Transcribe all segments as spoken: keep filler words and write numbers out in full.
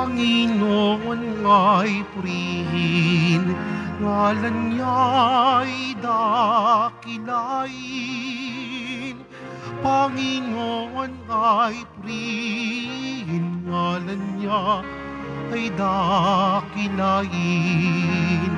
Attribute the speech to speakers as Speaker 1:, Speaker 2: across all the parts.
Speaker 1: Panginoon ay purihin, ngalan niya'y dakilain. Panginoon ay purihin, ngalan niya ay dakilain.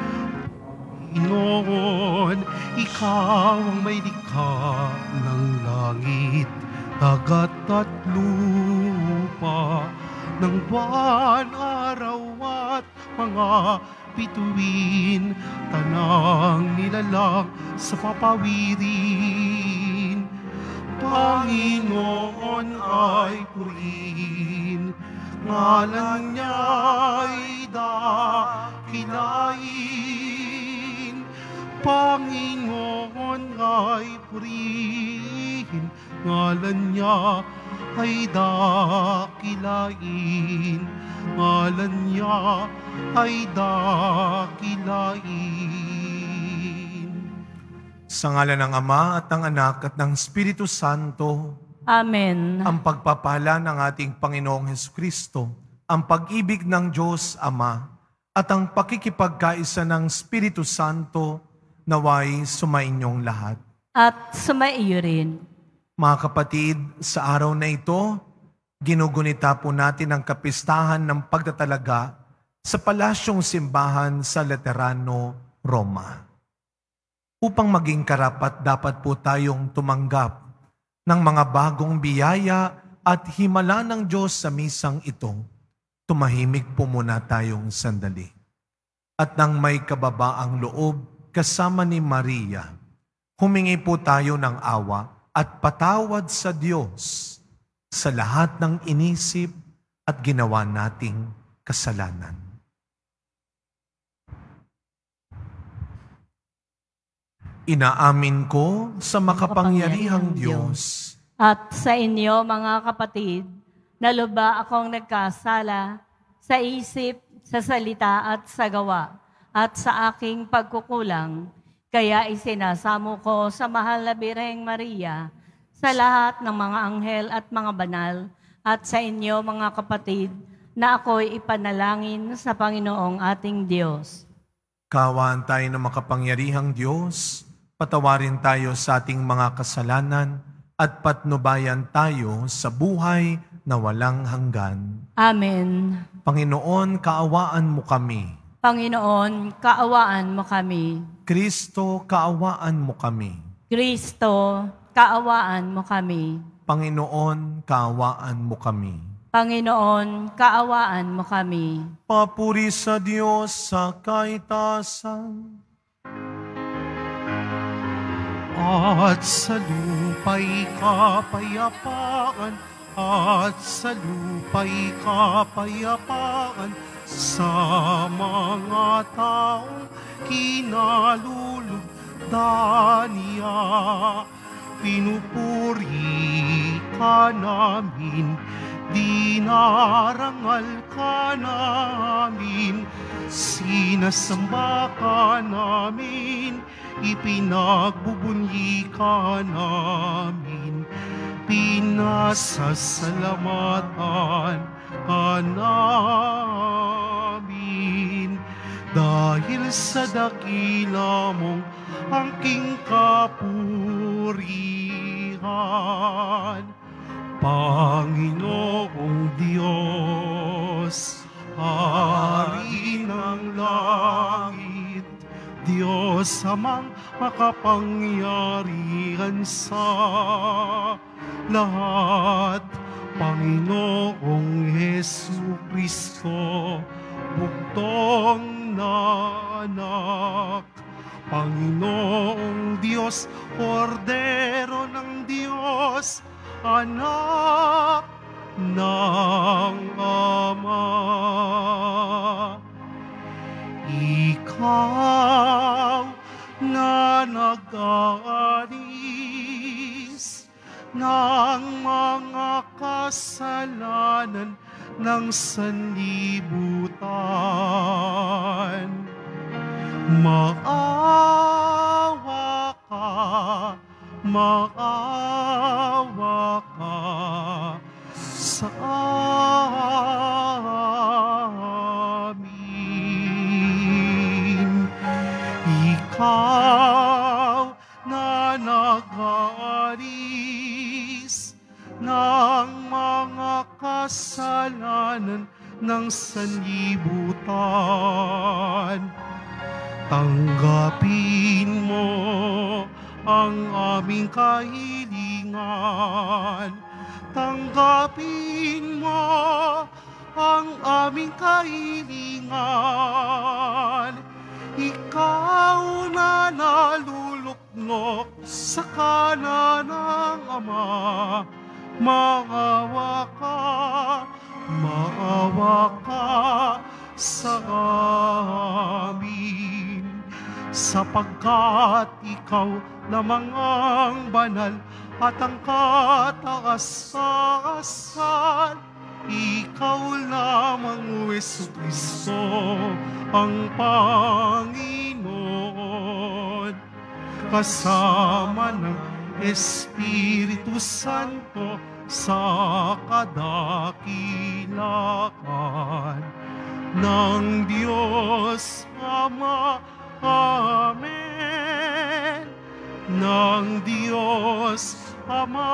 Speaker 1: Panginoon, ikaw ang may likha ng langit, dagat at lupa, ng buwan, araw at mga bituin, tanang nilalang sa papawirin. Panginoon ay purihin, ngalan niya'y dakilain. Panginoon ay purihin, ngalan niya ay dakilain. Ngalan niya ay dakilain.
Speaker 2: Sa ngalan ng Ama at ng Anak at ng Espiritu Santo.
Speaker 3: Amen.
Speaker 2: Ang pagpapala ng ating Panginoong Hesukristo, ang pag-ibig ng Diyos Ama, at ang pakikipagkaisa ng Espiritu Santo naway sumainyong lahat.
Speaker 3: At sumaiyo rin.
Speaker 2: Mga kapatid, sa araw na ito, ginugunita po natin ang kapistahan ng pagtatalaga sa Palasyong Simbahan sa Laterano, Roma. Upang maging karapat dapat po tayong tumanggap ng mga bagong biyaya at himala ng Diyos sa misang ito, tumahimik po muna tayong sandali. At nang may kababaang loob kasama ni Maria, humingi po tayo ng awa at patawad sa Diyos sa lahat ng inisip at ginawa nating kasalanan. Inaamin ko sa makapangyarihang Diyos
Speaker 3: at sa inyo, mga kapatid, na lubha akong nagkasala sa isip, sa salita at sa gawa, at sa aking pagkukulang. Kaya isinasamo ko sa mahal na Birheng Maria, sa lahat ng mga anghel at mga banal, at sa inyo, mga kapatid, na ako'y ipanalangin sa Panginoong ating Diyos.
Speaker 2: Kaawaan tayo ng makapangyarihang Diyos, patawarin tayo sa ating mga kasalanan, at patnubayan tayo sa buhay na walang hanggan.
Speaker 3: Amen.
Speaker 2: Panginoon, kaawaan mo kami.
Speaker 3: Panginoon, kaawaan mo kami.
Speaker 2: Kristo, kaawaan mo kami.
Speaker 3: Kristo, kaawaan mo kami.
Speaker 2: Panginoon, kaawaan mo kami.
Speaker 3: Panginoon, kaawaan mo kami.
Speaker 2: Papuri sa Diyos sa kaitasan,
Speaker 1: at sa lupa'y kapayapaan, at sa lupa'y kapayapaan, sa mga taong kinalulugdan niya. Pinupuri ka namin, dinarangal ka namin, sinasamba ka namin, ipinagbubunyi ka namin, pinasasalamatan ka namin. Dahil sa dakila mong angking kapurihan, Panginoong Diyos, Hari ng langit, Diyos amang makapangyarihan sa lahat, Panginoong Hesukristo, buktong na anak, Panginoong Diyos, Kordero ng Diyos, anak ng Ama. Ikaw na nag-aalis ng mga kasalanan ng sanlibutan, maawa ka, maawa ka sa ng mga kasalanan ng sanlibutan. Tanggapin mo ang aming kahilingan. Tanggapin mo ang aming kahilingan. Ikaw na naluluknok sa kanan ng Ama, maawa ka, maawa ka sa amin. Sapagkat ikaw lamang ang banal at ang kataasan, ikaw lamang, Jesucristo, ang Panginoon. Kasama ng Espiritu Santo sa kadakilakan ng Diyos Ama. Amen. Ng Diyos Ama.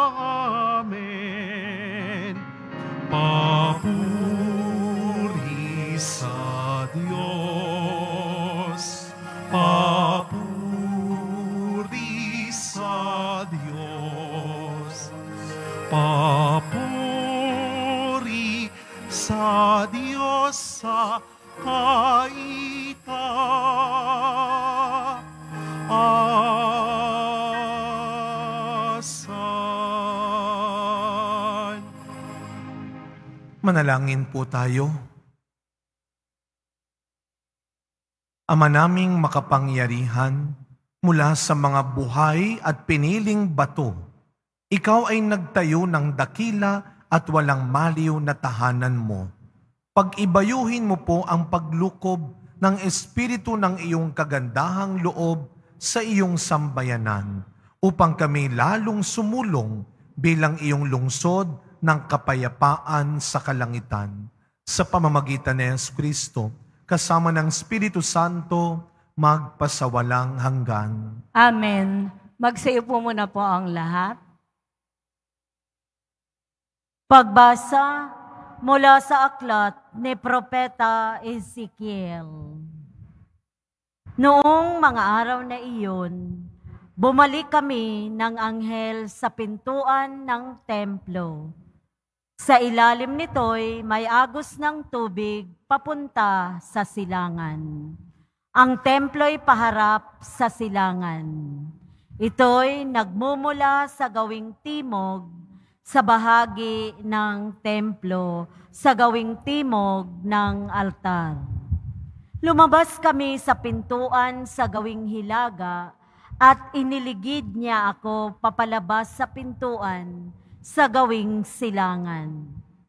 Speaker 1: Amen. Papuri sa Diyos. Papuri sa Diyos. Papuri sa Diyos sa kaitaasan.
Speaker 2: Manalangin po tayo. Ama naming makapangyarihan, mula sa mga buhay at piniling bato, ikaw ay nagtayo ng dakila at walang maliw na tahanan mo. Pag-ibayuhin mo po ang paglukob ng Espiritu ng iyong kagandahang loob sa iyong sambayanan, upang kami lalong sumulong bilang iyong lungsod ng kapayapaan sa kalangitan. Sa pamamagitan ni Jesucristo, kasama ng Espiritu Santo, magpasawalang hanggan.
Speaker 3: Amen. Magsayo po muna po ang lahat. Pagbasa mula sa aklat ni Propeta Ezekiel. Noong mga araw na iyon, bumalik kami ng anghel sa pintuan ng templo. Sa ilalim nito'y may agos ng tubig papunta sa silangan. Ang templo'y paharap sa silangan. Ito'y nagmumula sa gawing timog sa bahagi ng templo, sa gawing timog ng altar. Lumabas kami sa pintuan sa gawing hilaga at iniligid niya ako papalabas sa pintuan sa gawing silangan.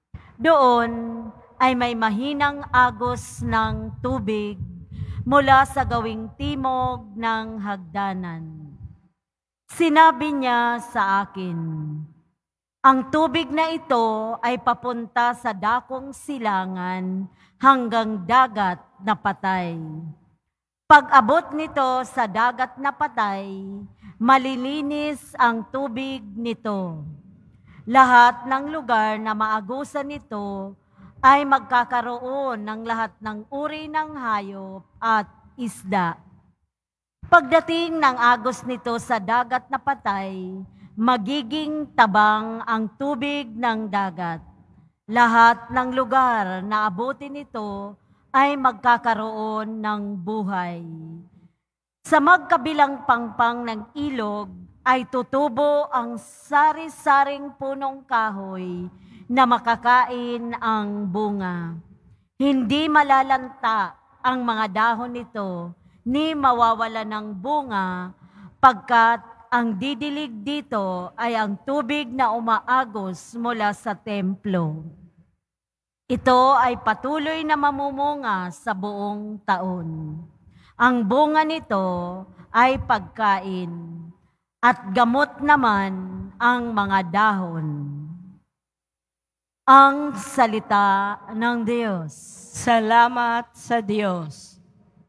Speaker 3: Doon ay may mahinang agos ng tubig mula sa gawing timog ng hagdanan. Sinabi niya sa akin, ang tubig na ito ay papunta sa dakong silangan hanggang dagat na patay. Pag-abot nito sa dagat na patay, malilinis ang tubig nito. Lahat ng lugar na maagusan nito ay magkakaroon ng lahat ng uri ng hayop at isda. Pagdating ng agos nito sa dagat na patay, magiging tabang ang tubig ng dagat. Lahat ng lugar na abutin nito ay magkakaroon ng buhay. Sa magkabilang pangpang ng ilog ay tutubo ang sari-saring punong kahoy na makakain ang bunga. Hindi malalanta ang mga dahon nito, ni mawawala ng bunga, pagkat ang didilig dito ay ang tubig na umaagos mula sa templo. Ito ay patuloy na mamumunga sa buong taon. Ang bunga nito ay pagkain, at gamot naman ang mga dahon. Ang salita ng Diyos.
Speaker 4: Salamat sa Diyos.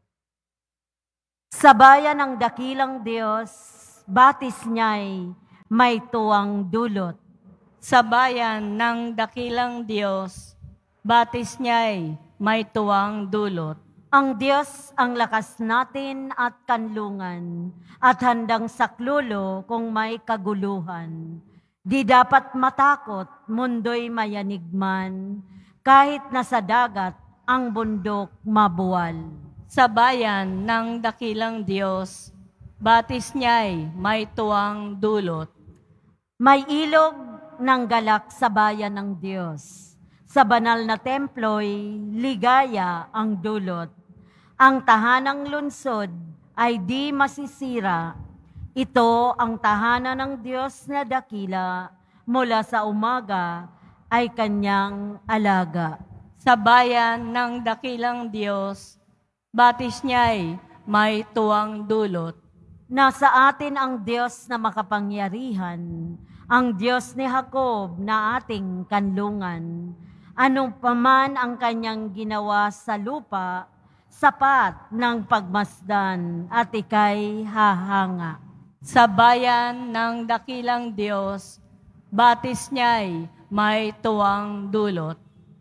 Speaker 3: Sa bayan ng dakilang Diyos, batis niya'y may tuwang dulot. Sa bayan ng dakilang Diyos, batis niya'y may tuwang dulot.
Speaker 4: Ang Diyos ang lakas natin at kanlungan, at handang saklulo kung may kaguluhan. Di dapat matakot, mundo'y mayanigman, kahit nasa dagat ang bundok mabuwal.
Speaker 3: Sa bayan ng dakilang Diyos, batis niya'y may tuwang dulot.
Speaker 4: May ilog ng galak sa bayan ng Diyos. Sa banal na templo'y ligaya ang dulot. Ang tahanang lungsod ay di masisira. Ito ang tahanan ng Diyos na dakila, mula sa umaga ay kanyang alaga.
Speaker 3: Sa bayan ng dakilang Diyos, batis niya'y may tuwang dulot.
Speaker 4: Nasa atin ang Diyos na makapangyarihan, ang Diyos ni Jacob na ating kanlungan. Anong paman ang kanyang ginawa sa lupa, sapat ng pagmasdan at ika'y hahanga.
Speaker 3: Sa bayan ng dakilang Diyos, batis niya'y may tuwang dulot.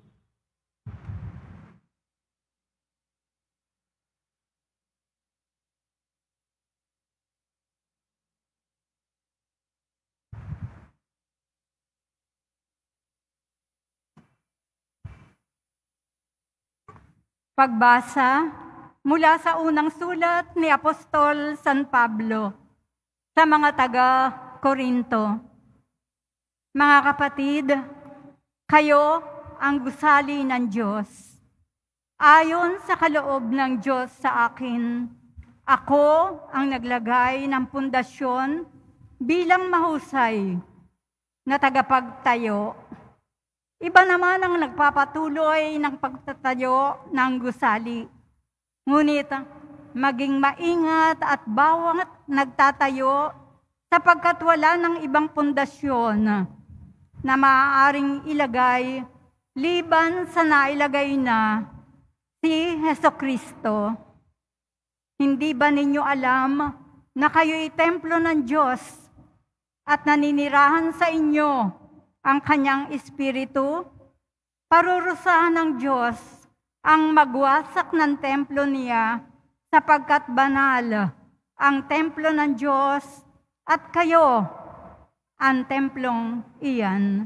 Speaker 5: Pagbasa mula sa unang sulat ni Apostol San Pablo sa mga taga-Korinto. Mga kapatid, kayo ang gusali ng Diyos. Ayon sa kaloob ng Diyos sa akin, ako ang naglagay ng pundasyon bilang mahusay na tagapagtayo. Iba naman ang nagpapatuloy ng pagtatayo ng gusali. Ngunit maging maingat at bawat nagtatayo sapagkat wala ng ibang pundasyon na maaaring ilagay liban sa nailagay na si Hesukristo. Hindi ba ninyo alam na kayo'y templo ng Diyos at naninirahan sa inyo ang kanyang espiritu? Parurusahan ng Diyos ang magwasak ng templo niya sapagkat banal ang templo ng Diyos at kayo ang templong iyan.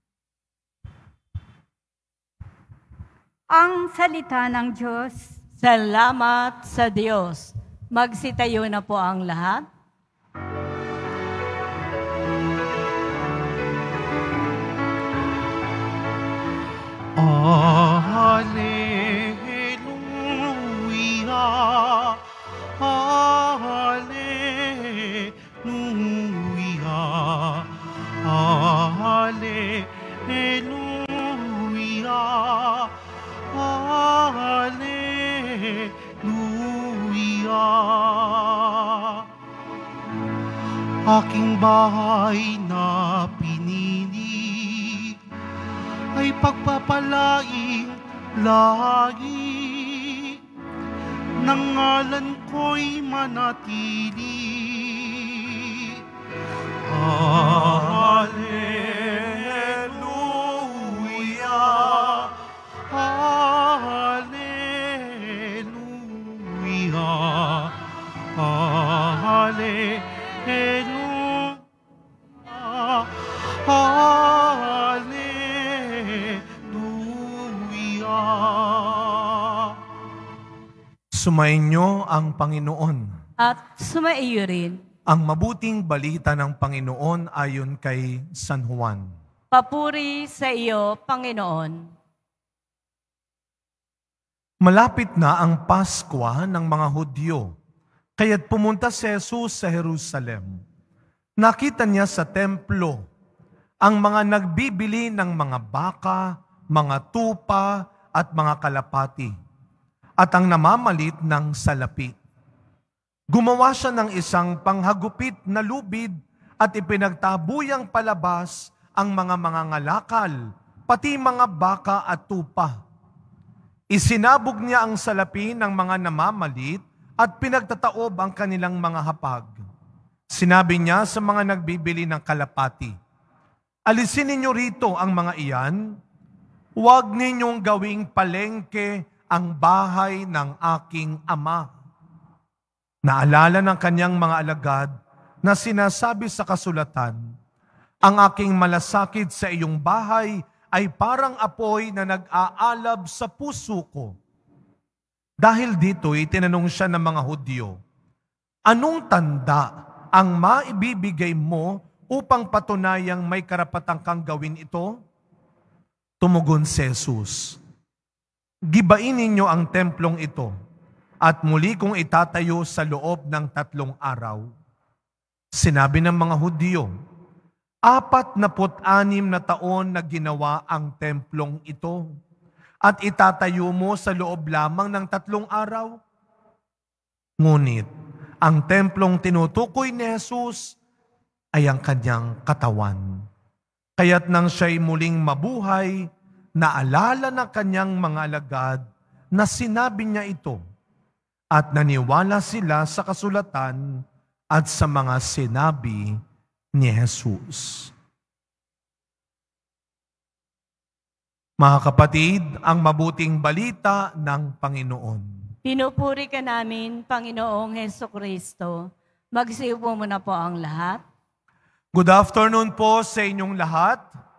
Speaker 5: Ang salita ng Diyos.
Speaker 3: Salamat sa Diyos. Magsitayo na po ang lahat.
Speaker 1: Hallelujah, Hallelujah, Hallelujah, Hallelujah. Aking bahay na pinili ay pagpapalaing lagi, ng ngalan ko'y manatili. Hallelujah, Hallelujah, Hallelujah, Hallelujah.
Speaker 2: Sumainyo ang Panginoon.
Speaker 3: At sumaiyo rin.
Speaker 2: Ang mabuting balita ng Panginoon ayon kay San Juan.
Speaker 3: Papuri sa iyo, Panginoon.
Speaker 2: Malapit na ang Pasko ng mga Hudyo, kaya't pumunta si Jesus sa Jerusalem. Nakita niya sa templo ang mga nagbibili ng mga baka, mga tupa at mga kalapati, at ang namamalit ng salapi. Gumawa siya ng isang panghagupit na lubid at ipinagtabuyang palabas ang mga mangangalakal, pati mga baka at tupa. Isinabog niya ang salapi ng mga namamalit at pinagtataob ang kanilang mga hapag. Sinabi niya sa mga nagbibili ng kalapati, alisin ninyo rito ang mga iyan, huwag ninyong gawing palengke ang bahay ng aking ama. Naalala ng kanyang mga alagad na sinasabi sa kasulatan, ang aking malasakit sa iyong bahay ay parang apoy na nag-aalab sa puso ko. Dahil dito, itinanong siya ng mga Hudyo, anong tanda ang maibibigay mo upang patunayang may karapatan kang gawin ito? Tumugon si Jesus, gibain ninyo ang templong ito at muli kong itatayo sa loob ng tatlong araw. Sinabi ng mga Hudyo, apat na put-anim na taon na ginawa ang templong ito at itatayo mo sa loob lamang ng tatlong araw? Ngunit, ang templong tinutukoy ni Jesus ay ang kanyang katawan. Kaya't nang siya'y muling mabuhay, naalala ng kanyang mga alagad na sinabi niya ito at naniwala sila sa kasulatan at sa mga sinabi ni Jesus. Mga kapatid, ang mabuting balita ng Panginoon.
Speaker 3: Pinupuri ka namin, Panginoong Hesukristo. Magsiupo muna po ang lahat.
Speaker 2: Good afternoon po sa inyong lahat.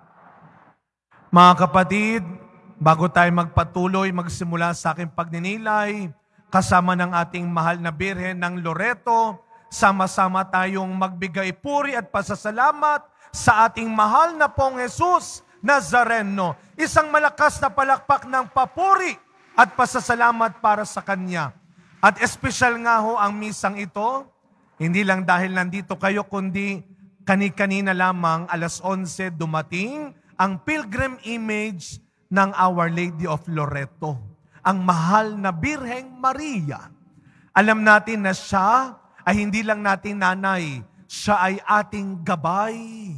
Speaker 2: Mga kapatid, bago tayo magpatuloy, magsimula sa aking pagninilay, kasama ng ating mahal na Birhen ng Loreto, sama-sama tayong magbigay puri at pasasalamat sa ating mahal na pong Jesus Nazareno. Isang malakas na palakpak ng papuri at pasasalamat para sa Kanya. At espesyal nga ho ang misang ito, hindi lang dahil nandito kayo, kundi kani-kanina lamang, alas onse, dumating ang pilgrim image ng Our Lady of Loreto, ang mahal na Birheng Maria. Alam natin na siya ay hindi lang natin nanay, siya ay ating gabay,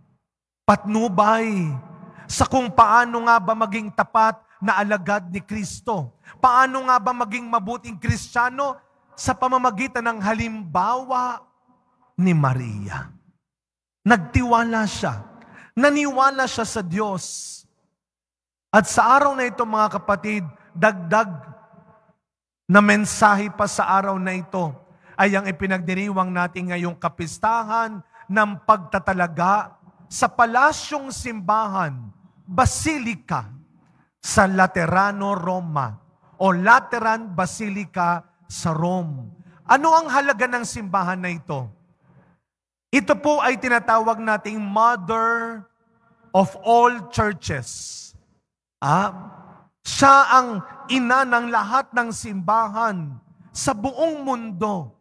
Speaker 2: patnubay, sa kung paano nga ba maging tapat na alagad ni Kristo. Paano nga ba maging mabuting Kristiyano sa pamamagitan ng halimbawa ni Maria. Nagtiwala siya. Naniwala siya sa Diyos. At sa araw na ito, mga kapatid, dagdag na mensahe pa sa araw na ito ay ang ipinagdiriwang natin ngayong kapistahan ng pagtatalaga sa palasyong simbahan, Basilica sa Laterano, Roma o Lateran Basilica sa Rome. Ano ang halaga ng simbahan na ito? Ito po ay tinatawag nating Mother of all churches. Ah, siya ang ina ng lahat ng simbahan sa buong mundo.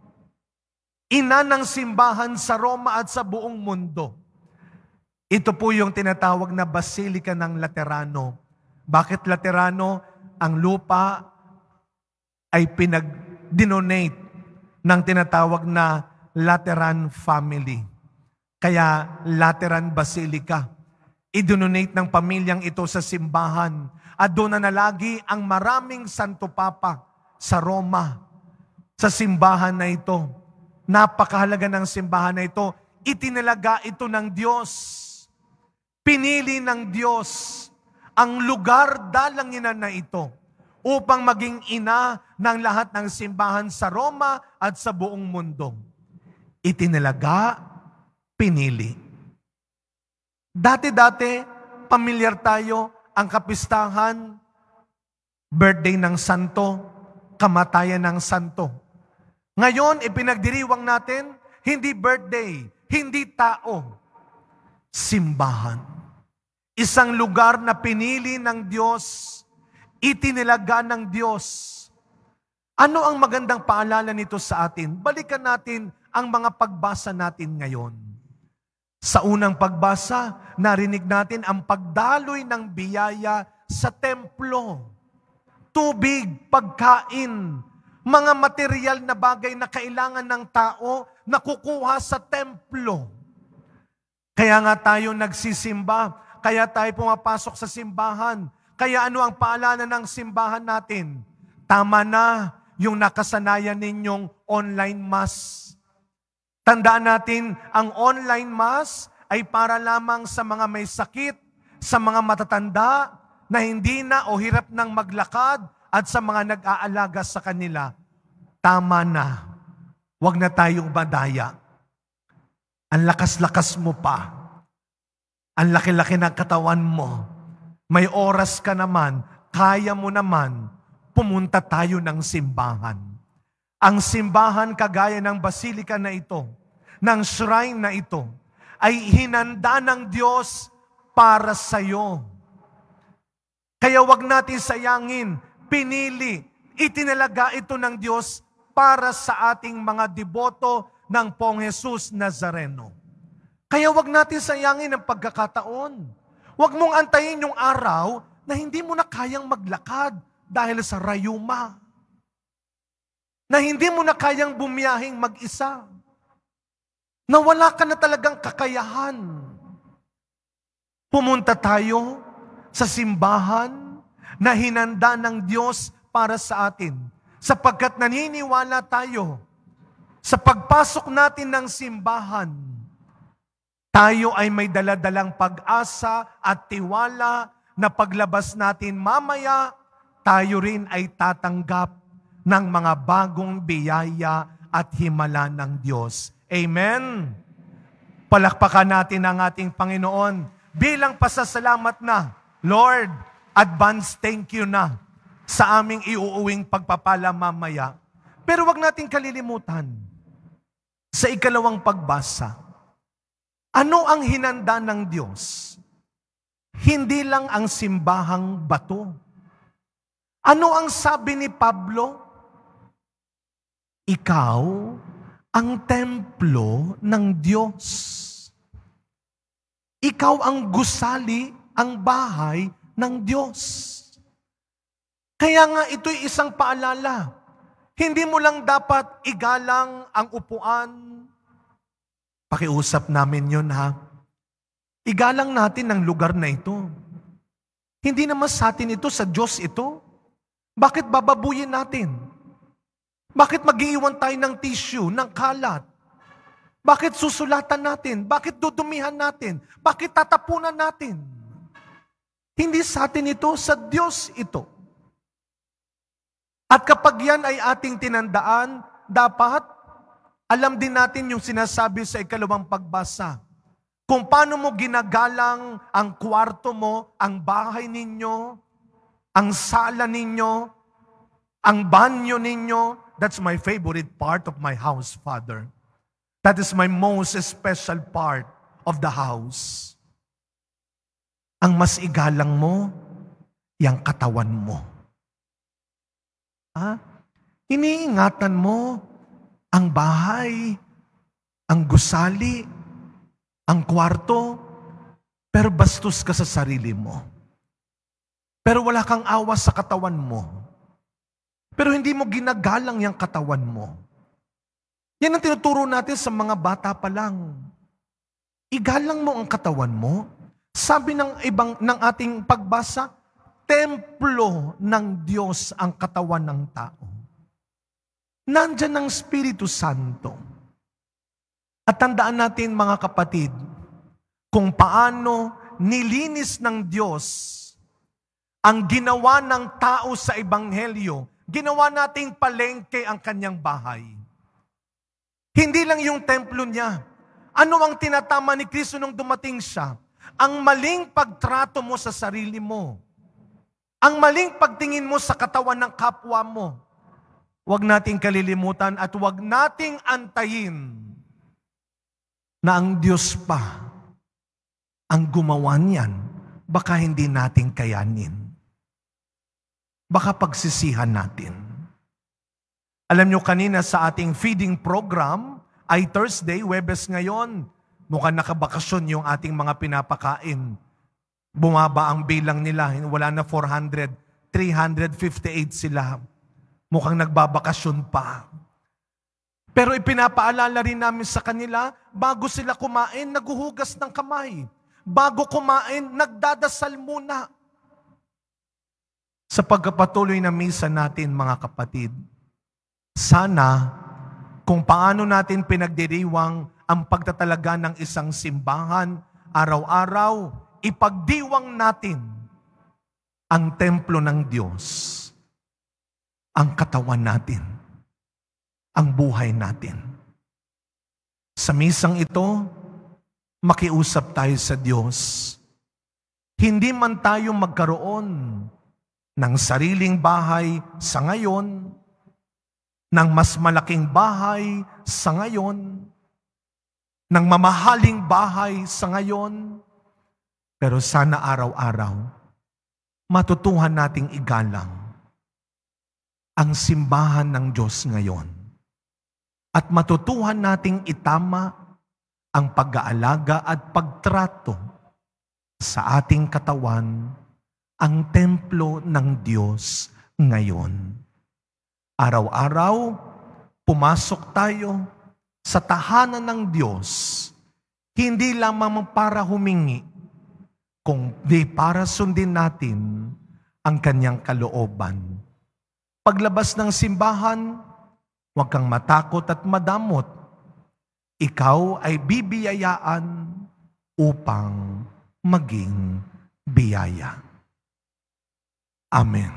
Speaker 2: Ina ng simbahan sa Roma at sa buong mundo. Ito po yung tinatawag na Basilica ng Laterano. Bakit Laterano? Ang lupa ay pinag-donate ng tinatawag na Lateran family. Kaya Lateran Basilica. I-donate ng pamilyang ito sa simbahan. At doon na nalagi ang maraming Santo Papa sa Roma. Sa simbahan na ito. Napakahalaga ng simbahan na ito. Itinalaga ito ng Diyos. Pinili ng Diyos ang lugar dalanginan na ito upang maging ina ng lahat ng simbahan sa Roma at sa buong mundo. Itinalaga, pinili. Dati-dati, pamilyar tayo ang kapistahan, birthday ng santo, kamatayan ng santo. Ngayon, ipinagdiriwang natin, hindi birthday, hindi tao, simbahan. Isang lugar na pinili ng Diyos, itinilaga ng Diyos. Ano ang magandang paalala nito sa atin? Balikan natin ang mga pagbasa natin ngayon. Sa unang pagbasa, narinig natin ang pagdaloy ng biyaya sa templo. Tubig, pagkain, mga material na bagay na kailangan ng tao na kukuha sa templo. Kaya nga tayo nagsisimba, kaya tayo pumapasok sa simbahan. Kaya ano ang paalala ng simbahan natin? Tama na yung nakasanayan ninyong online mass. Tandaan natin, ang online mass ay para lamang sa mga may sakit, sa mga matatanda na hindi na o hirap ng maglakad at sa mga nag-aalaga sa kanila. Tama na. Huwag na tayong madaya. Ang lakas-lakas mo pa. Ang laki-laki ng katawan mo. May oras ka naman. Kaya mo naman. Pumunta tayo ng simbahan. Ang simbahan kagaya ng basilika na ito, ng shrine na ito, ay hinanda ng Diyos para sa iyo. Kaya wag natin sayangin, pinili, itinalaga ito ng Diyos para sa ating mga deboto ng Pong Jesus Nazareno. Kaya wag natin sayangin ang pagkakataon. Wag mong antayin yung araw na hindi mo na kayang maglakad dahil sa rayuma. Na hindi mo na kayang bumiyahing mag-isa. Na wala ka na talagang kakayahan. Pumunta tayo sa simbahan na hinanda ng Diyos para sa atin. Sapagkat naniniwala tayo sa pagpasok natin ng simbahan, tayo ay may daladalang pag-asa at tiwala na paglabas natin mamaya, tayo rin ay tatanggap ng mga bagong biyaya at himala ng Diyos. Amen? Palakpakan natin ang ating Panginoon bilang pasasalamat na, Lord, advance thank you na sa aming iuuwing pagpapala mamaya. Pero wag nating kalilimutan, sa ikalawang pagbasa, ano ang hinanda ng Diyos? Hindi lang ang simbahang bato. Ano ang sabi ni Pablo? Ikaw ang templo ng Diyos. Ikaw ang gusali, ang bahay ng Diyos. Kaya nga ito'y isang paalala. Hindi mo lang dapat igalang ang upuan. Pakiusap namin yun, ha? Igalang natin ang lugar na ito. Hindi naman sa atin ito, sa Diyos ito. Bakit bababuyin natin? Bakit mag-iiwan tayo ng tissue, ng kalat? Bakit susulatan natin? Bakit dudumihan natin? Bakit tatapunan natin? Hindi sa atin ito, sa Diyos ito. At kapag yan ay ating tinandaan, dapat alam din natin yung sinasabi sa ikalawang pagbasa. Kung paano mo ginagalang ang kwarto mo, ang bahay ninyo, ang sala ninyo, ang banyo ninyo. That's my favorite part of my house, Father. That is my most special part of the house. Ang mas igalang mo, yung katawan mo. Ha? Iniingatan mo ang bahay, ang gusali, ang kwarto, pero bastos ka sa sarili mo. Pero wala kang awa sa katawan mo. Pero hindi mo ginagalang yung katawan mo. Yan ang tinuturo natin sa mga bata pa lang. Igalang mo ang katawan mo. Sabi ng ibang ng ating pagbasa, templo ng Diyos ang katawan ng tao. Nandyan ang Espiritu Santo. At tandaan natin mga kapatid, kung paano nilinis ng Diyos ang ginawa ng tao sa Ebanghelyo. Ginawa nating palengke ang kanyang bahay. Hindi lang yung templo niya. Ano ang tinatama ni Kristo nung dumating siya? Ang maling pagtrato mo sa sarili mo. Ang maling pagtingin mo sa katawan ng kapwa mo. Huwag nating kalilimutan at huwag nating antayin na ang Diyos pa ang gumawa niyan. Baka hindi natin kayanin. Baka pagsisihan natin. Alam nyo, kanina sa ating feeding program ay Thursday, Webes ngayon. Mukhang nakabakasyon yung ating mga pinapakain. Bumaba ang bilang nila. Wala na four hundred, three hundred fifty-eight sila. Mukhang nagbabakasyon pa. Pero ipinapaalala rin namin sa kanila, bago sila kumain, naguhugas ng kamay. Bago kumain, nagdadasal muna. Sa pagpapatuloy na misa natin, mga kapatid, sana kung paano natin pinagdiriwang ang pagtatalaga ng isang simbahan, araw-araw, ipagdiwang natin ang templo ng Diyos, ang katawan natin, ang buhay natin. Sa misang ito, makiusap tayo sa Diyos. Hindi man tayo magkaroon ng sariling bahay sa ngayon, ng mas malaking bahay sa ngayon, ng mamahaling bahay sa ngayon, pero sana araw-araw, matutuhan nating igalang ang simbahan ng Diyos ngayon. At matutuhan nating itama ang pag-aalaga at pagtrato sa ating katawan, ang templo ng Diyos ngayon. Araw-araw, pumasok tayo sa tahanan ng Diyos, hindi lamang para humingi, kundi para sundin natin ang kanyang kalooban. Paglabas ng simbahan, huwag kang matakot at madamot. Ikaw ay bibiyayaan upang maging biyaya. Amen.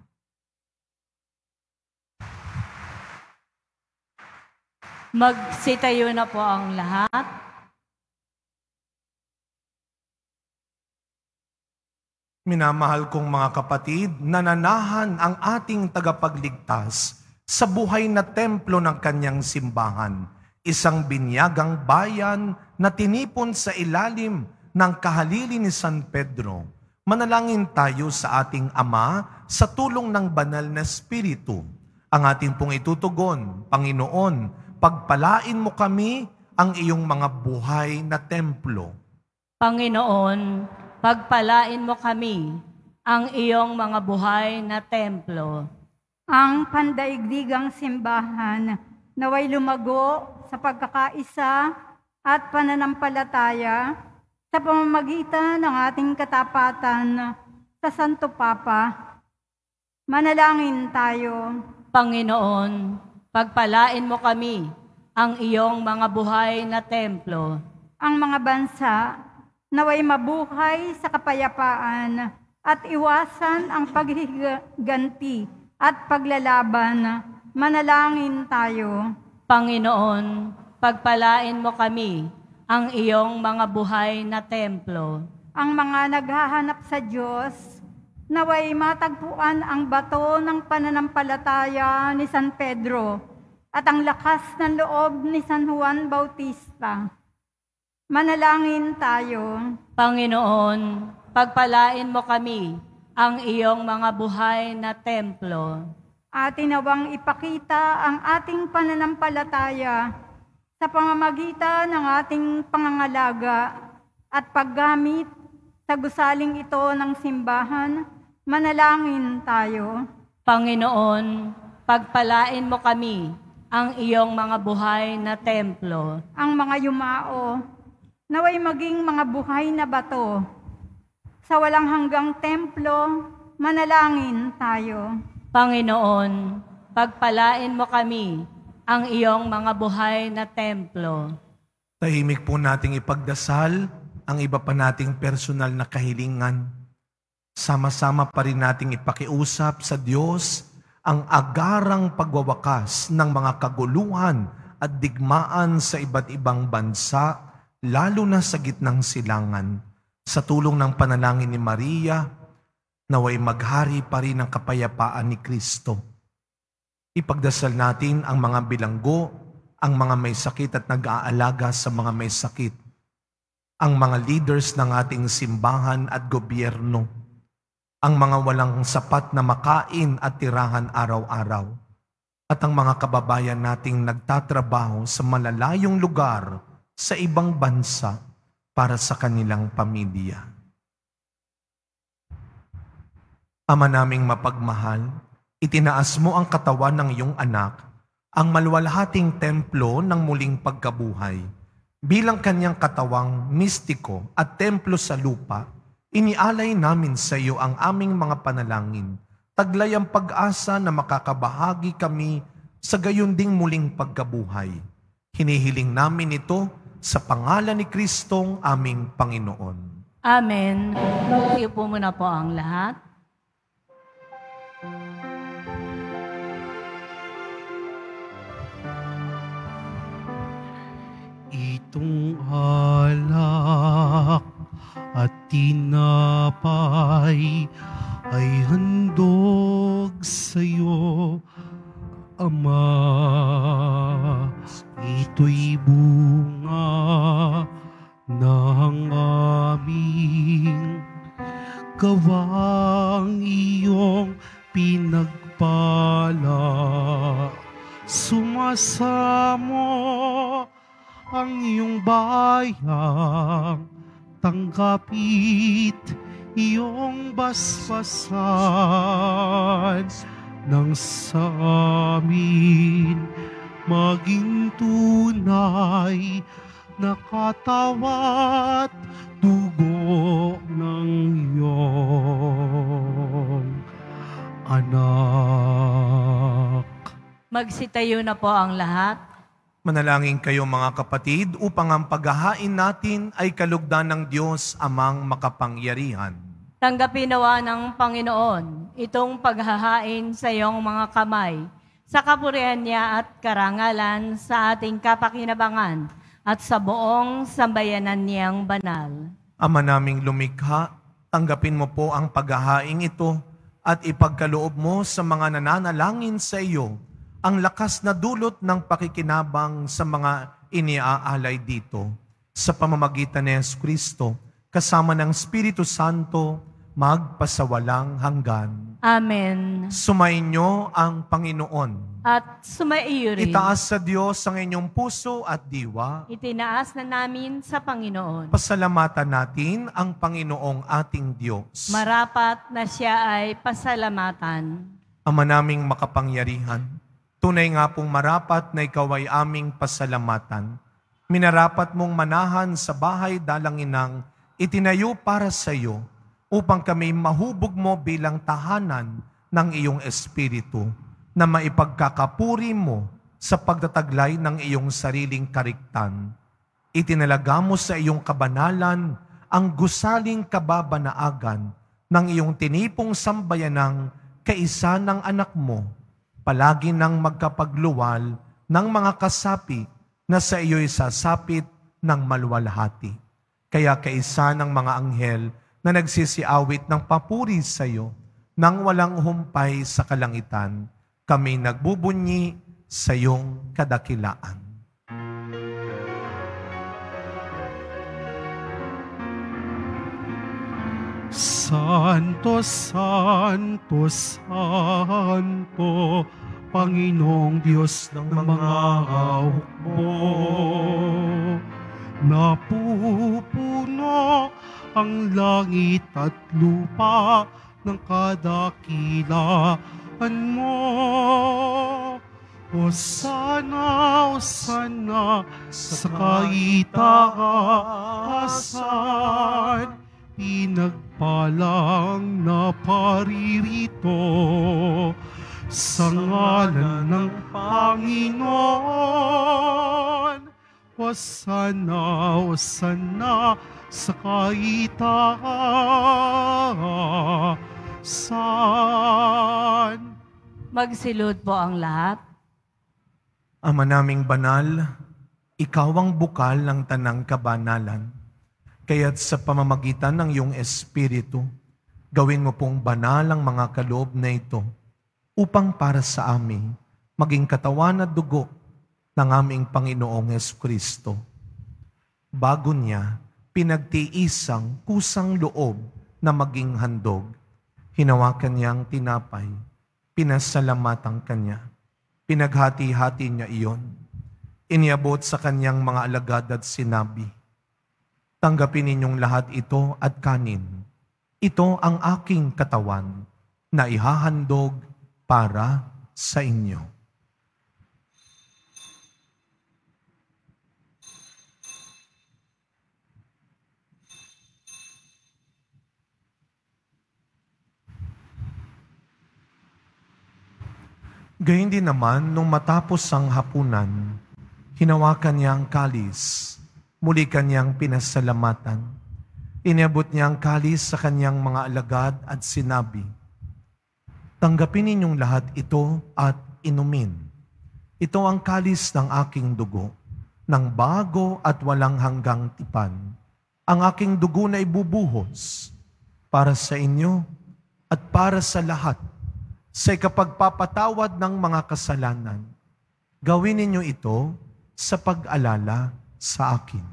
Speaker 3: Magsitayo na po ang lahat.
Speaker 2: Minamahal kong mga kapatid, nananahan ang ating tagapagligtas sa buhay na templo ng kanyang simbahan, isang binyagang bayan na tinipon sa ilalim ng kahalili ni San Pedro. Manalangin tayo sa ating Ama sa tulong ng banal na Espiritu. Ang ating pong itutugon, Panginoon, pagpalain mo kami ang iyong mga buhay na templo.
Speaker 3: Panginoon, pagpalain mo kami ang iyong mga buhay na templo.
Speaker 5: Ang pandaigdigang simbahan naway lumago sa pagkakaisa at pananampalataya sa pamamagitan ng ating katapatan sa Santo Papa. Manalangin tayo.
Speaker 3: Panginoon, pagpalain mo kami ang iyong mga buhay na templo.
Speaker 5: Ang mga bansa naway mabuhay sa kapayapaan at iwasan ang paghihiganti at paglalaban. Manalangin tayo.
Speaker 3: Panginoon, pagpalain mo kami ang iyong mga buhay na templo.
Speaker 5: Ang mga naghahanap sa Diyos, naway matagpuan ang bato ng pananampalataya ni San Pedro at ang lakas ng loob ni San Juan Bautista. Manalangin tayo.
Speaker 3: Panginoon, pagpalain mo kami ang iyong mga buhay na templo.
Speaker 5: Atin nawang ipakita ang ating pananampalataya sa pamamagitan ng ating pangangalaga at paggamit sa gusaling ito ng simbahan. Manalangin tayo.
Speaker 3: Panginoon, pagpalain mo kami ang iyong mga buhay na templo.
Speaker 5: Ang mga yumao, naway maging mga buhay na bato. Sa walang hanggang templo, manalangin tayo.
Speaker 3: Panginoon, pagpalain mo kami ang iyong mga buhay na templo.
Speaker 2: Tahimik po nating ipagdasal ang iba pa nating personal na kahilingan. Sama-sama pa rin nating ipakiusap sa Diyos ang agarang pagwawakas ng mga kaguluhan at digmaan sa iba't ibang bansa, lalo na sa gitnang silangan. Sa tulong ng panalangin ni Maria, naway maghari pa rin ang kapayapaan ni Kristo. Ipagdasal natin ang mga bilanggo, ang mga may sakit at nag-aalaga sa mga may sakit, ang mga leaders ng ating simbahan at gobyerno, ang mga walang sapat na makain at tirahan araw-araw, at ang mga kababayan nating nagtatrabaho sa malalayong lugar sa ibang bansa para sa kanilang pamilya. Ama naming mapagmahal, itinaas mo ang katawan ng iyong anak, ang maluwalhating templo ng muling pagkabuhay. Bilang kanyang katawang mistiko at templo sa lupa, inialay namin sa iyo ang aming mga panalangin, taglay ang pag-asa na makakabahagi kami sa gayunding muling pagkabuhay. Hinihiling namin ito sa pangalan ni Kristong aming Panginoon.
Speaker 3: Amen. Magsiyo po muna po ang lahat.
Speaker 1: Itong alak at tinapay ay handog sa'yo, Ama. Ito'y bunga ng aming gawang iyong pinagpala. Sumasamo ang iyong bayang, tanggapit iyong basbasan nang sa amin maging tunay na katawat dugo ng iyong anak.
Speaker 3: Magsitayo na po ang lahat.
Speaker 2: Manalangin kayo mga kapatid upang ang paghahain natin ay kalugdan ng Diyos amang makapangyarihan.
Speaker 3: Tanggapin nawa ng Panginoon itong paghahain sa iyong mga kamay, sa kapurihan niya at karangalan sa ating kapakinabangan at sa buong sambayanan niyang banal.
Speaker 2: Ama naming lumikha, tanggapin mo po ang paghahain ito at ipagkaloob mo sa mga nananalangin sa iyo ang lakas na dulot ng pakikinabang sa mga iniaalay dito. Sa pamamagitan ni Yesu Kristo, kasama ng Espiritu Santo, magpasawalang hanggan.
Speaker 3: Amen.
Speaker 2: Sumainyo ang Panginoon.
Speaker 3: At sumaiyo rin.
Speaker 2: Itaas sa Diyos ang inyong puso at diwa.
Speaker 3: Itinaas na namin sa Panginoon.
Speaker 2: Pasalamatan natin ang Panginoong ating Diyos.
Speaker 3: Marapat na siya ay pasalamatan.
Speaker 2: Ama naming makapangyarihan, tunay nga pong marapat na ikaw ay aming pasalamatan. Minarapat mong manahan sa bahay dalanginang itinayo para sa iyo, upang kami mahubog mo bilang tahanan ng iyong Espiritu, na maipagkakapuri mo sa pagtataglay ng iyong sariling kariktan. Itinalaga mo sa iyong kabanalan ang gusaling kababanaagan ng iyong tinipong sambayanang kaisa ng anak mo, palagi nang magkapagluwal ng mga kasapi na sa iyo'y sasapit ng maluwalhati. Kaya kaisa ng mga anghel na nagsisiawit ng papuri sa iyo nang walang humpay sa kalangitan, kami nagbubunyi sa iyong kadakilaan.
Speaker 1: Santo, Santo, Santo, Panginoong Diyos ng mga hukbo, napupuno ang langit at lupa ng kadakilaan mo. Hosana, Hosana sa kaitaasan, pinagpalang na paririto sa ngalan ng Panginoon. Hosana, Hosana sa kaitaasan.
Speaker 3: Magsilod po ang lahat.
Speaker 2: Ama naming banal, ikaw ang bukal ng tanang kabanalan. Kaya't sa pamamagitan ng iyong Espiritu, gawin mo pong banal ang mga kaloob na ito upang para sa amin maging katawan at dugo ng aming Panginoong Jesucristo. Bago niya, pinagtiisang kusang loob na maging handog. Hinawakan niyang tinapay, pinasalamatan kanya, pinaghati-hati niya iyon. Iniabot sa kanyang mga alagad at sinabi, tanggapin ninyong lahat ito at kanin. Ito ang aking katawan na ihahandog para sa inyo. Gayun din naman, nung matapos ang hapunan, Hinawakan niya ang kalis, muli kanyang pinasalamatan. Inabot niya ang kalis sa kanyang mga alagad at sinabi, "Tanggapin ninyong lahat ito at inumin. Ito ang kalis ng aking dugo, ng bago at walang hanggang tipan. Ang aking dugo na ibubuhos para sa inyo at para sa lahat sa ikapagpapatawad ng mga kasalanan. Gawin ninyo ito sa pag-alala sa akin."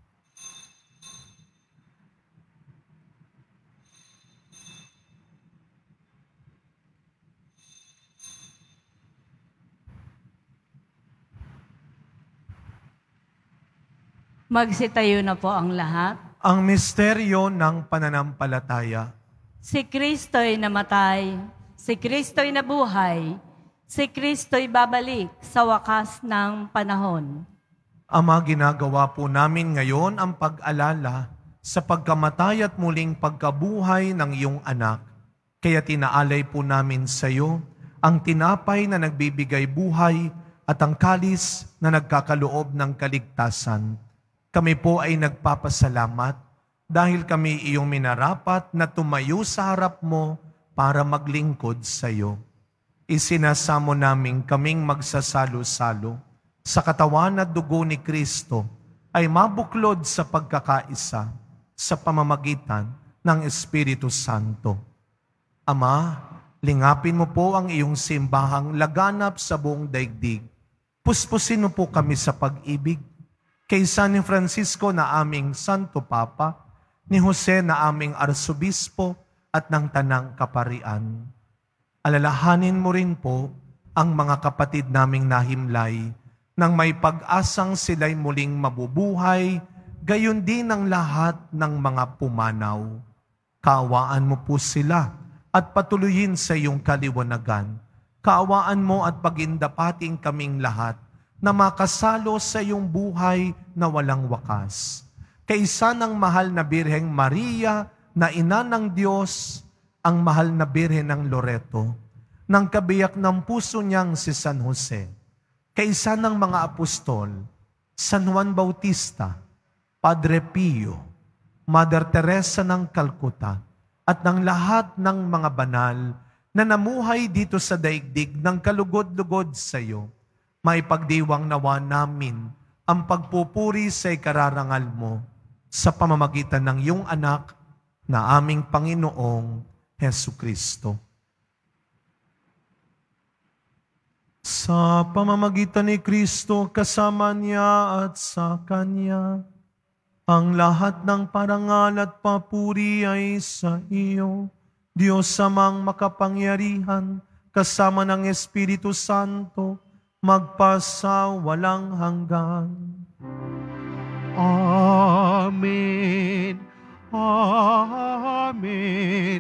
Speaker 3: Magsitayo na po ang lahat.
Speaker 2: Ang misteryo ng pananampalataya.
Speaker 3: Si Kristo'y namatay, si Kristo'y nabuhay, si Kristo'y babalik sa wakas ng panahon.
Speaker 2: Ama, ginagawa po namin ngayon ang pag-alala sa pagkamatay at muling pagkabuhay ng iyong anak. Kaya tinaalay po namin sa iyo ang tinapay na nagbibigay buhay at ang kalis na nagkakaloob ng kaligtasan. Kami po ay nagpapasalamat dahil kami iyong minarapat na tumayo sa harap mo para maglingkod sa iyo. Isinasamo namin kaming magsasalo-salo sa katawan at dugo ni Kristo ay mabuklod sa pagkakaisa sa pamamagitan ng Espiritu Santo. Ama, lingapin mo po ang iyong simbahang laganap sa buong daigdig. Puspusin mo po kami sa pag-ibig. Kay San Francisco na aming Santo Papa, ni Jose na aming Arsobispo at ng Tanang Kaparian. Alalahanin mo rin po ang mga kapatid naming nahimlay nang may pag-asang sila'y muling mabubuhay, gayon din ang lahat ng mga pumanaw. Kaawaan mo po sila at patuloyin sa iyong kaliwanagan. Kaawaan mo at pagindapating kaming lahat na makasalo sa iyong buhay na walang wakas. Kaisa ng mahal na Birheng Maria na ina ng Diyos, ang mahal na Birhen ng Loreto, ng kabiyak ng puso niyang si San Jose, kaisa ng mga apostol, San Juan Bautista, Padre Pio, Mother Teresa ng Calcutta, at ng lahat ng mga banal na namuhay dito sa daigdig ng kalugod-lugod sa iyo, may pagdiwang nawa namin ang pagpupuri sa ikararangal mo sa pamamagitan ng iyong anak na aming Panginoong Hesukristo. Sa pamamagitan ni Kristo, kasama niya at sa Kanya, ang lahat ng parangal at papuri ay sa iyo, Diyos Amang makapangyarihan, kasama ng Espiritu Santo, magpasa walang hanggan.
Speaker 1: Amen. Amen.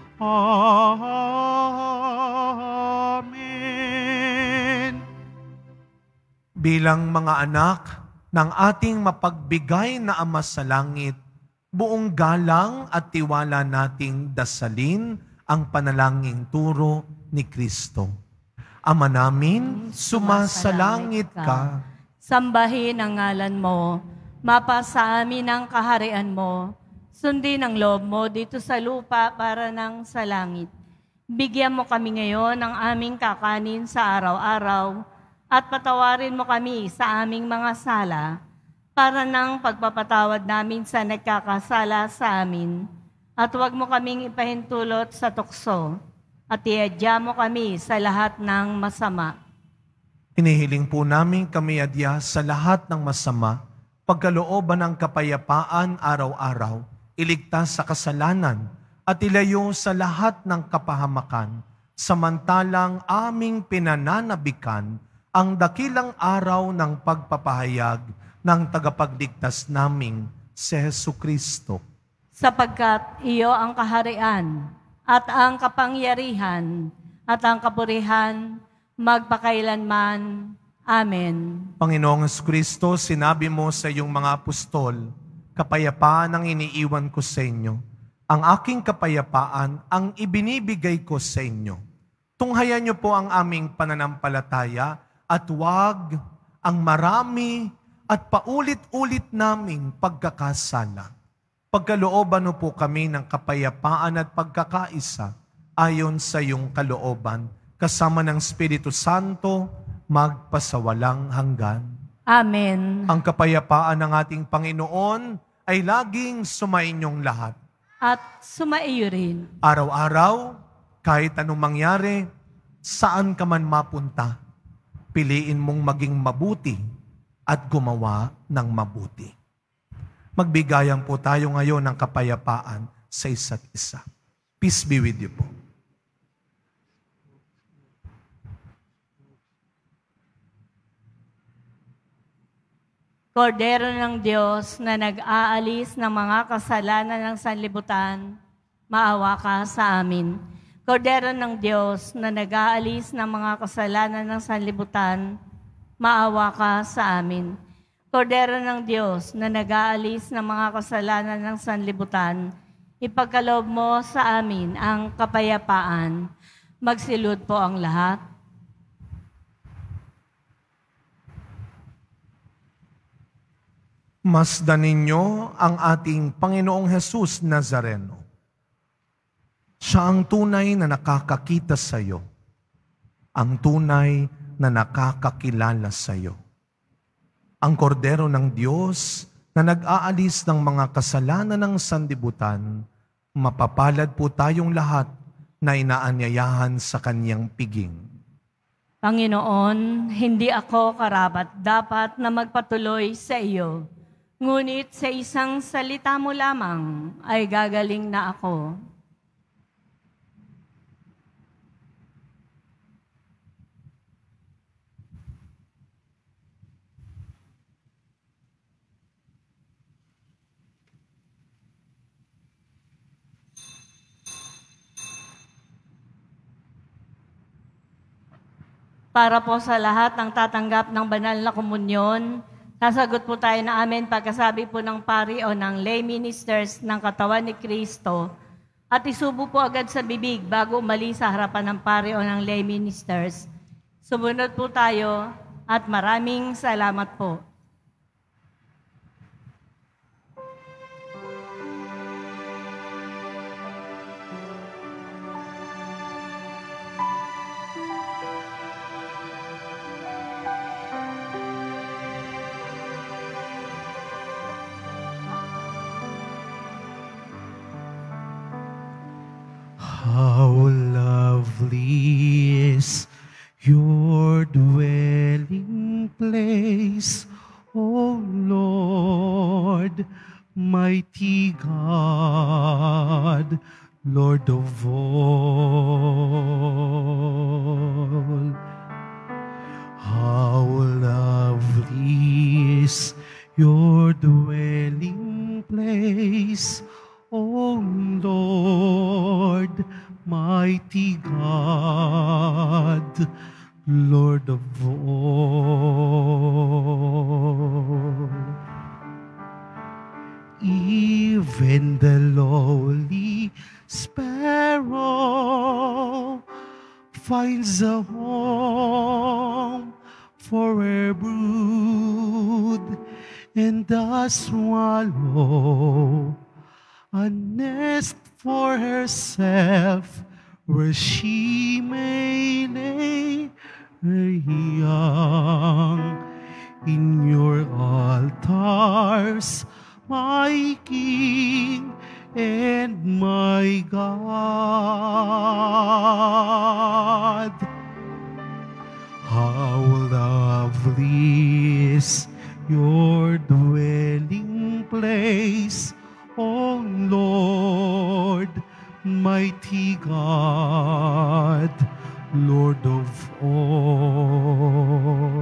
Speaker 1: Amen.
Speaker 2: Bilang mga anak ng ating mapagbigay na Ama sa langit, buong galang at tiwala nating dasalin ang panalangin turo ni Kristo. Ama namin, sumasalangit ka.
Speaker 3: Sambahin ang ngalan mo, mapasa amin ang kaharian mo, sundin ang loob mo dito sa lupa para nang sa langit. Bigyan mo kami ngayon ng aming kakanin sa araw-araw at patawarin mo kami sa aming mga sala para nang pagpapatawad namin sa nagkakasala sa amin. At huwag mo kaming ipahintulot sa tukso at iadya mo kami sa lahat ng masama.
Speaker 2: Inihiling po namin kami adya sa lahat ng masama, pagkalooban ng kapayapaan araw-araw, iligtas sa kasalanan, at ilayo sa lahat ng kapahamakan, samantalang aming pinananabikan ang dakilang araw ng pagpapahayag ng tagapagligtas naming si Hesukristo.
Speaker 3: Sapagkat iyo ang kaharian, at ang kapangyarihan, at ang kapurihan, magpakailanman. Amen.
Speaker 2: Panginoong Kristo, sinabi mo sa iyong mga apostol, kapayapaan ang iniiwan ko sa inyo. Ang aking kapayapaan ang ibinibigay ko sa inyo. Tunghayan niyo po ang aming pananampalataya at huwag ang marami at paulit-ulit naming pagkakasala. Pagkalooban mo po kami ng kapayapaan at pagkakaisa ayon sa iyong kalooban, kasama ng Espiritu Santo, magpasawalang hanggan.
Speaker 3: Amen.
Speaker 2: Ang kapayapaan ng ating Panginoon ay laging sumainyong lahat.
Speaker 3: At sumaiyo rin.
Speaker 2: Araw-araw, kahit anong mangyari, saan ka man mapunta, piliin mong maging mabuti at gumawa ng mabuti. Magbigayan po tayo ngayon ng kapayapaan sa isa't isa. Peace be with you po.
Speaker 3: Kordero ng Diyos na nag-aalis ng mga kasalanan ng sanlibutan, maawa ka sa amin. Kordero ng Diyos na nag-aalis ng mga kasalanan ng sanlibutan, maawa ka sa amin. Kordero ng Diyos na nag-aalis ng mga kasalanan ng sanlibutan, ipagkaloob mo sa amin ang kapayapaan. Magsilud po ang lahat.
Speaker 2: Masdan ninyo ang ating Panginoong Hesus Nazareno. Siya ang tunay na nakakakita sa iyo, ang tunay na nakakakilala sa iyo. Ang kordero ng Diyos na nag-aalis ng mga kasalanan ng sanlibutan, mapapalad po tayong lahat na inaanyayahan sa kanyang piging.
Speaker 3: Panginoon, hindi ako karapat dapat na magpatuloy sa iyo. Ngunit sa isang salita mo lamang ay gagaling na ako. Para po sa lahat ng tatanggap ng banal na komunyon, sasagot po tayo na amen pagkasabi po ng pari o ng lay ministers ng katawan ni Kristo at isubo po agad sa bibig bago umalis sa harapan ng pari o ng lay ministers. Sumunod po tayo at maraming salamat po.
Speaker 1: How lovely is your dwelling place, O Lord, mighty God, Lord of all. How lovely is your dwelling place, O Lord, mighty God, Lord of all. Even the lowly sparrow finds a home for her brood, and the swallow a nest for herself, where she may lay her young. In your altars, my King and my God. How lovely is your dwelling place, O Lord, mighty God, Lord of all.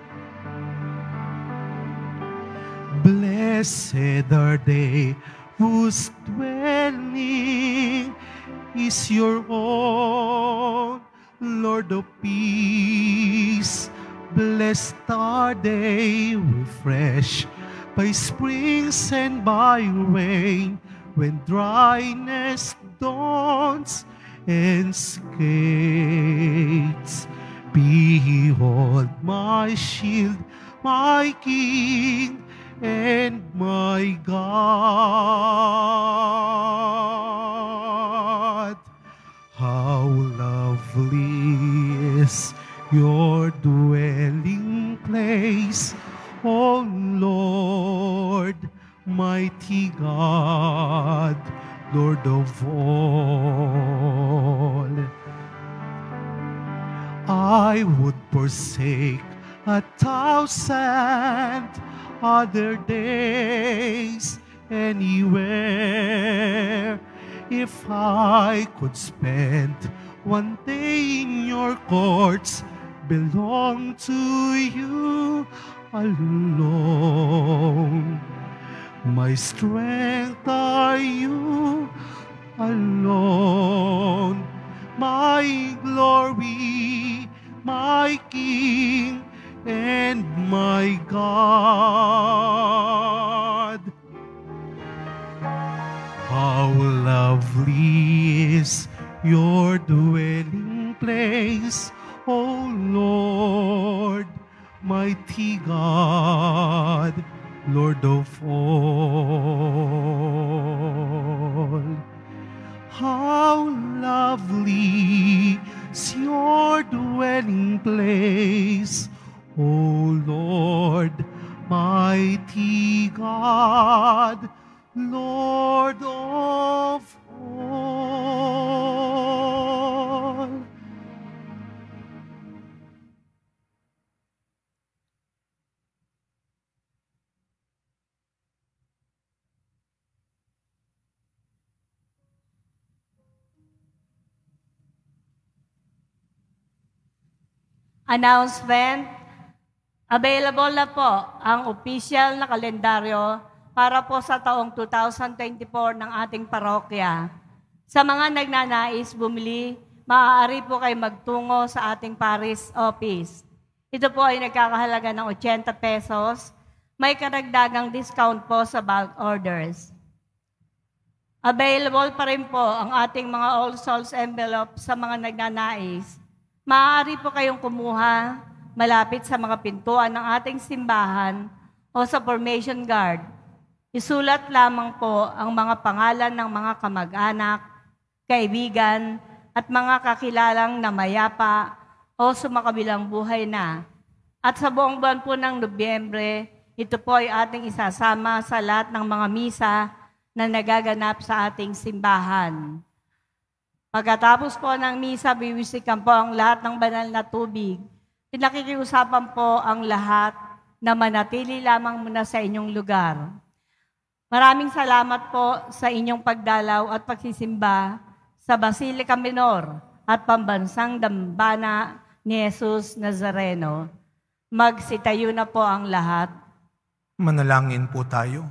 Speaker 1: Blessed are they whose dwelling is your own, Lord of peace. Blessed are they refreshed by springs and by rain, when dryness dawns and skates. Behold my shield, my King and my God. How lovely is your dwelling place, O Lord, mighty God, Lord of all. I would forsake a thousand other days anywhere if I could spend one day in your courts, belong to you alone. My strength are you alone, my glory, my King and my God. How lovely is your dwelling place, O Lord, mighty God, Lord of all. How lovely is your dwelling place, O Lord, mighty God, Lord of all.
Speaker 3: Announcement. Available na po ang official na kalendaryo para po sa taong two thousand twenty-four ng ating parokya. Sa mga nagnanais bumili, maaari po kayo magtungo sa ating parish office. Ito po ay nagkakahalaga ng eighty pesos. May karagdagang discount po sa bulk orders. Available pa rin po ang ating mga All Souls envelope sa mga nagnanais. Maaari po kayong kumuha malapit sa mga pintuan ng ating simbahan o sa formation guard. Isulat lamang po ang mga pangalan ng mga kamag-anak, kaibigan, at mga kakilalang na mayapa o sumakabilang buhay na. At sa buong buwan po ng Nobyembre, ito po ay ating isasama sa lahat ng mga misa na nagaganap sa ating simbahan. Pagkatapos po ng misa, biwisikan po ang lahat ng banal na tubig. Pinakikiusapan po ang lahat na manatili lamang muna sa inyong lugar. Maraming salamat po sa inyong pagdalaw at pagsisimba sa Basilica Minor at Pambansang Dambana ni Jesus Nazareno. Magsitayo na po ang lahat.
Speaker 2: Manalangin po tayo.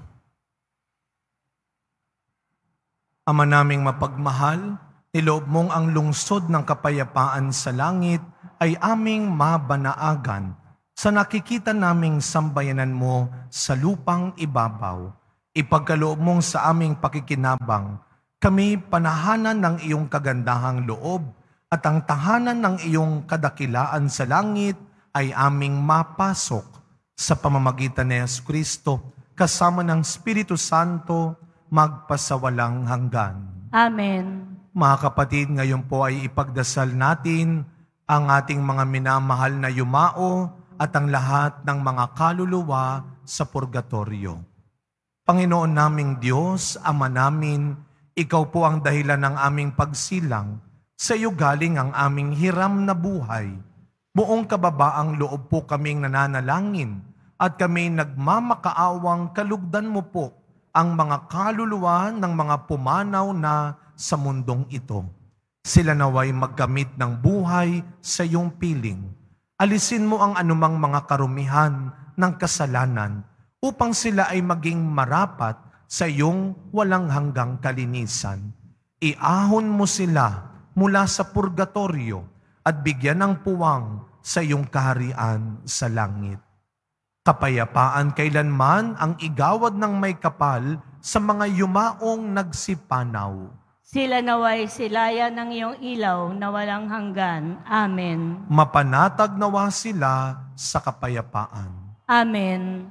Speaker 2: Ama naming mapagmahal, niloob mong ang lungsod ng kapayapaan sa langit ay aming mabanaagan sa nakikita naming sambayanan mo sa lupang ibabaw. Ipagkaloob mong sa aming pakikinabang, kami panahanan ng iyong kagandahang loob at ang tahanan ng iyong kadakilaan sa langit ay aming mapasok sa pamamagitan ni Jesucristo kasama ng Espiritu Santo magpasawalang hanggan.
Speaker 3: Amen.
Speaker 2: Mga kapatid, ngayon po ay ipagdasal natin ang ating mga minamahal na yumao at ang lahat ng mga kaluluwa sa purgatorio. Panginoon naming Diyos, Ama namin, Ikaw po ang dahilan ng aming pagsilang. Sa iyo galing ang aming hiram na buhay. Buong kababaang loob po kaming nananalangin at kami nagmamakaawang kalugdan mo po ang mga kaluluwa ng mga pumanaw na sa mundong ito. Sila naway magkamit ng buhay sa iyong piling. Alisin mo ang anumang mga karumihan ng kasalanan upang sila ay maging marapat sa iyong walang hanggang kalinisan. Iahon mo sila mula sa purgatorio at bigyan ng puwang sa iyong kaharian sa langit. Kapayapaan kailanman ang igawad ng may kapal sa mga yumaong nagsipanaw.
Speaker 3: Sila naway silayan ng iyong ilaw na walang hanggan. Amen.
Speaker 2: Mapanatag nawa sila sa kapayapaan.
Speaker 3: Amen.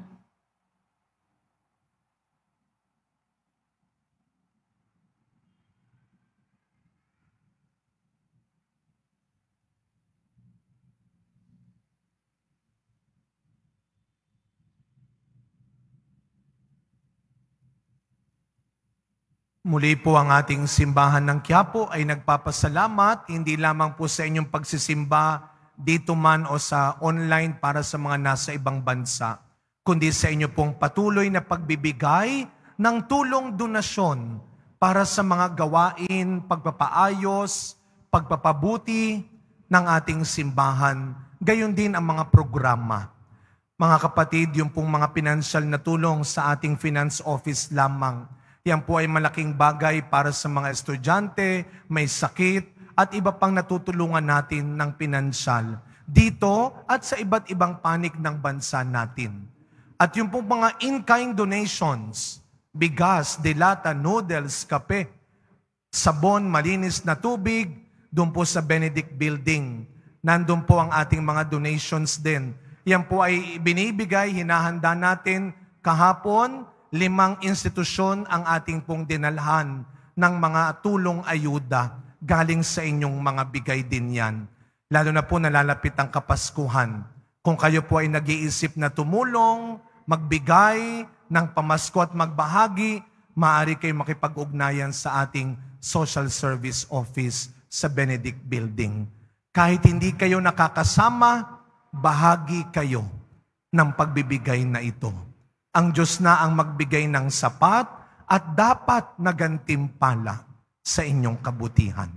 Speaker 2: Muli po ang ating simbahan ng Quiapo ay nagpapasalamat hindi lamang po sa inyong pagsisimba dito man o sa online para sa mga nasa ibang bansa, kundi sa inyo pong patuloy na pagbibigay ng tulong donasyon para sa mga gawain, pagpapaayos, pagpapabuti ng ating simbahan, gayon din ang mga programa. Mga kapatid, yung pong mga pinansyal na tulong sa ating finance office lamang, yan po ay malaking bagay para sa mga estudyante, may sakit, at iba pang natutulungan natin ng pinansyal dito at sa iba't ibang panig ng bansa natin. At yung pong mga in-kind donations, bigas, delata, noodles, kape, sabon, malinis na tubig, doon po sa Benedict Building. Nandun po ang ating mga donations din. Yan po ay binibigay, hinahanda natin kahapon. Limang institusyon ang ating pong dinalhan ng mga tulong ayuda. Galing sa inyong mga bigay din yan. Lalo na po nalalapit ang Kapaskuhan. Kung kayo po ay nag-iisip na tumulong, magbigay ng pamasko at magbahagi, maaari kayo makipag-ugnayan sa ating Social Service Office sa Benedict Building. Kahit hindi kayo nakakasama, bahagi kayo ng pagbibigay na ito. Ang Diyos na ang magbigay ng sapat at dapat na gantimpala sa inyong kabutihan.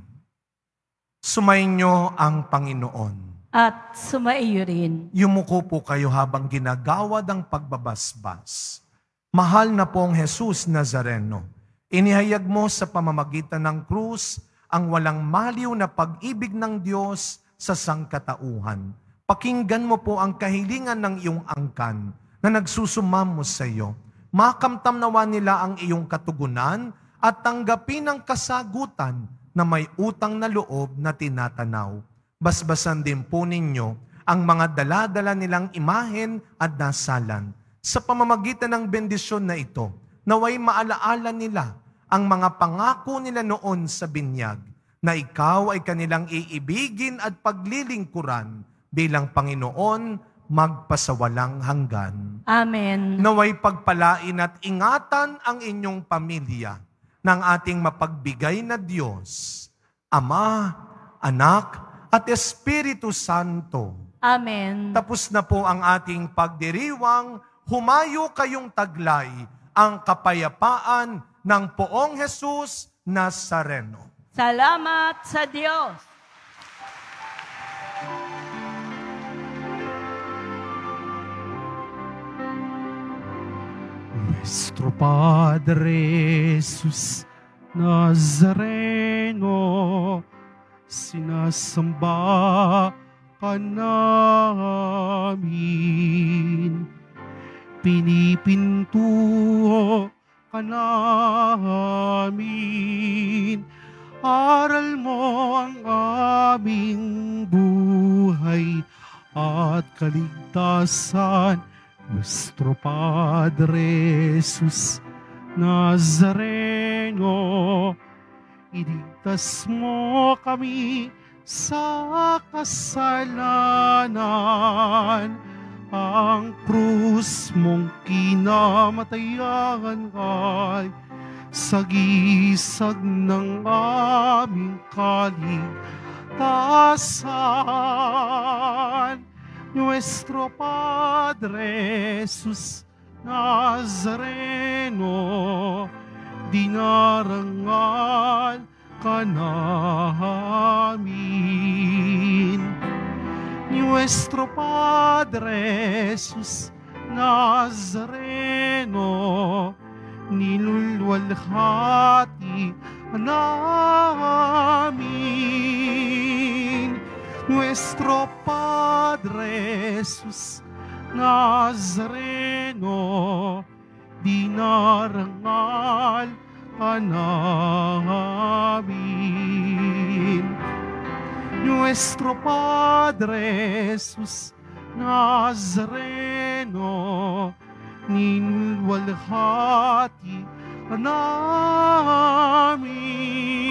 Speaker 2: Sumainyo ang Panginoon.
Speaker 3: At sumaiyo rin.
Speaker 2: Yumuko po kayo habang ginagawad ang pagbabasbas. Mahal na pong Jesus Nazareno, inihayag mo sa pamamagitan ng krus ang walang maliw na pag-ibig ng Diyos sa sangkatauhan. Pakinggan mo po ang kahilingan ng iyong angkan na nagsusumamo sa iyo. Makamtam nawa nila ang iyong katugunan at tanggapin ang kasagutan na may utang na loob na tinatanaw. Basbasan din po ninyo ang mga dala-dala nilang imahen at dasalan. Sa pamamagitan ng bendisyon na ito, naway maalaala nila ang mga pangako nila noon sa binyag, na ikaw ay kanilang iibigin at paglilingkuran bilang Panginoon magpasawalang hanggan.
Speaker 3: Amen.
Speaker 2: Naway pagpalain at ingatan ang inyong pamilya ng ating mapagbigay na Diyos, Ama, Anak, at Espiritu Santo.
Speaker 3: Amen.
Speaker 2: Tapos na po ang ating pagdiriwang, humayo kayong taglay ang kapayapaan ng Poong Jesus Nazareno.
Speaker 3: Salamat sa Diyos.
Speaker 1: Nuestro Padre Jesus Nazareno, sinasamba ka namin, pinipintuho ka namin, aral mo ang aming buhay at kaligtasan. Nuestro Padre Jesus Nazareno, iligtas mo kami sa kasalanan. Ang krus mong kinamatayan ay sagisag ng aming kaligtasan. Nuestro Padre Jesus Nazareno, dinarangal ka namin. Nuestro Padre Jesus Nazareno, nilulwalhati namin. Nuestro Padre Jesus Nazareno, dinarangal ka namin. Nuestro Padre Jesus Nazareno, ninwalhati ka namin.